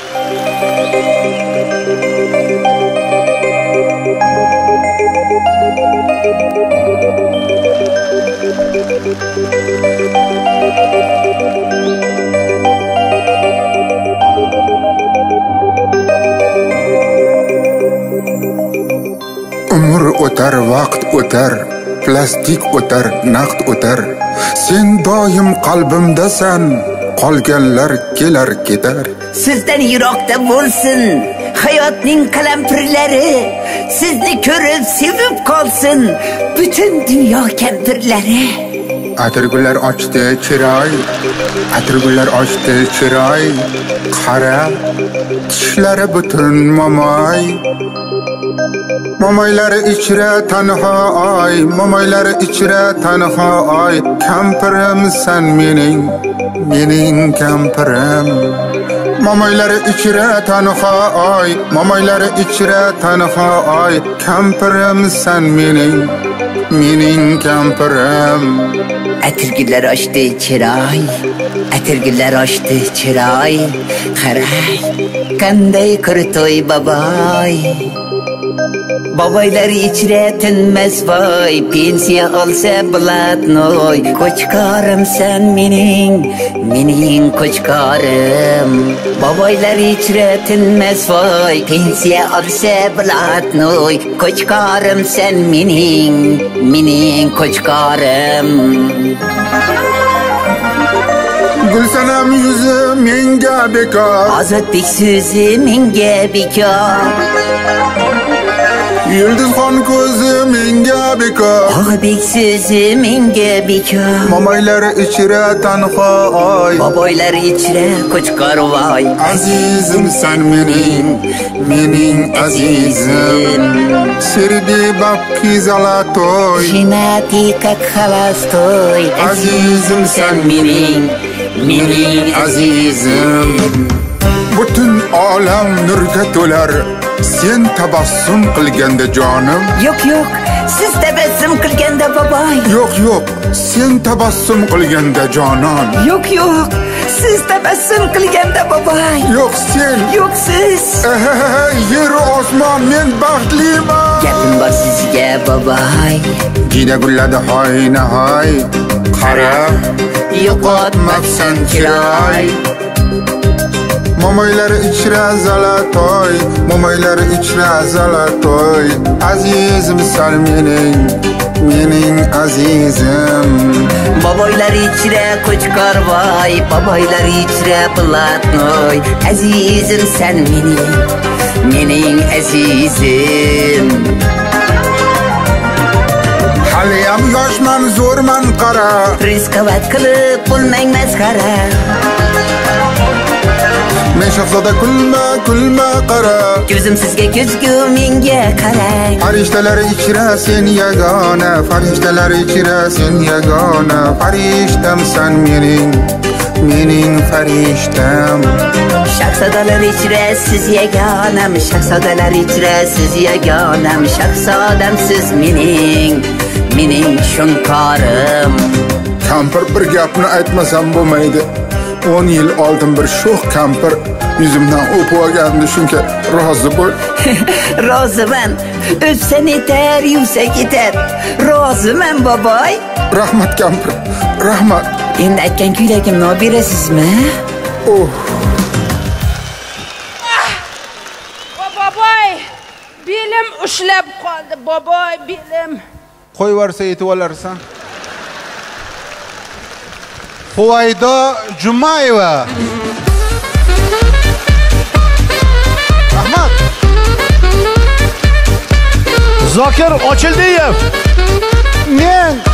Umr o'tar, vaqt o'tar, plastik o'tar, naqd o'tar. Sen doim qalbimdasan, qolganlar kelar ketar. Sizdan yiroqda bo'lsin hayotning qalampirlari, sizni ko'rib sevib qolsin butun dunyo kampirlari. Atirgullar ochdi chiroy, atirgullar ochdi chiroy. Qara, tishlari butun momoy. Momoylari ichra tanho oy, momoylari ichra tanho oy. Kampirim san mening kampirim. Momoylari ichra tanho oy, momoylari ichra tanho oy. Kampirim san mening kampirim. Atirgullar ochdi chiroy, atirgullar ochdi chiroy. Qaray, qanday qurtoy baboy. Babaylar ichra tinmas voy, pensiya olsa blatnoy. Qo'chqorim san mening qo'chqorim. Babaylar ichra tinmas voy, pensiya olsa blatnoy. Qo'chqorim san mening qo'chqorim. Gulsanam yuzi menga bekor, Ozodbek so'zi menga bekor. Yulduzxon ko'zi menga bekor, Og'abek so'zi menga bekor. momoylar ichra tanho oy, Baboylar ichra qo'chqor voy. azizim san mening azizim. Serbi babki zalatoy, Jinati как холостой. azizim san mening azizim. Butun olam nurga to'lar, sen tabassum qilganda jonim. Yo'q, siz tabassum qilganda baboy. Yo'q, sen tabassum qilganda jonon. Yo'q, siz tabassum qilganda baboy. Yo'q sen, Yo'q siz. yer osmon men baxtliman. Gapim bor sizga baboy. Jida gulladi hoyna hoy, qara Yo'qotmabsan chiroy. momoylar ichra zalatoy, momoylar ichra zalatoy. Azizim san mening azizim. Baboylar ichra qo'chqor voy, baboylar ichra blatnoy. Azizim san mening azizim. Haliyam yoshman, zo'rman qara. Rizqovat qilib bo'lmang masxara. Men shahzoda kulma qara. Ko'zim sizga ko'zgu menga qarang. Farishtalar ichra sen yagona, farishtalar ichra sen yagona. Farishtam san mening farishtam. Shahzodalar ichra siz yagonam, shahzodalar ichra siz yagonam. Shahzodam siz mening shunqorim. Kampir bir gapni aytmasam bo'lmaydi. 10 yil oldin bir sho'x kampir yuzimdan o'pib olgandi, shunga rozi bo'l. Roziman. O'psa netar, yuvsa ketar. Roziman baboy. Rahmat kampir, rahmat. Endi aytgan kuylagimni olib berasizmi? Baboy, belim ushlab qoldi, baboy, belim. Qo'yversa yetib olarsan. Huvaydo Jumayeva. Rahmat. Zokir Ochildiyev. Men